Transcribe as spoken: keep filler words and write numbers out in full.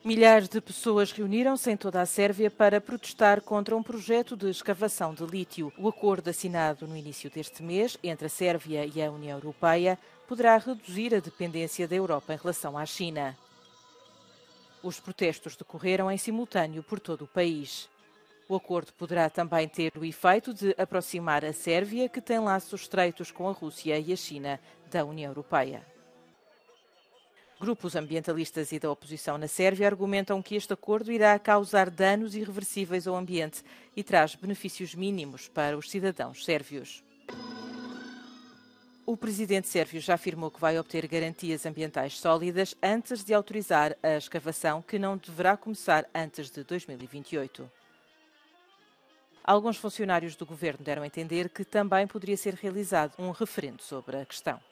Milhares de pessoas reuniram-se em toda a Sérvia para protestar contra um projeto de escavação de lítio. O acordo assinado no início deste mês entre a Sérvia e a União Europeia poderá reduzir a dependência da Europa em relação à China. Os protestos decorreram em simultâneo por todo o país. O acordo poderá também ter o efeito de aproximar a Sérvia, que tem laços estreitos com a Rússia e a China, da União Europeia. Grupos ambientalistas e da oposição na Sérvia argumentam que este acordo irá causar danos irreversíveis ao ambiente e traz benefícios mínimos para os cidadãos sérvios. O presidente sérvio já afirmou que vai obter garantias ambientais sólidas antes de autorizar a escavação, que não deverá começar antes de dois mil e vinte e oito. Alguns funcionários do governo deram a entender que também poderia ser realizado um referendo sobre a questão.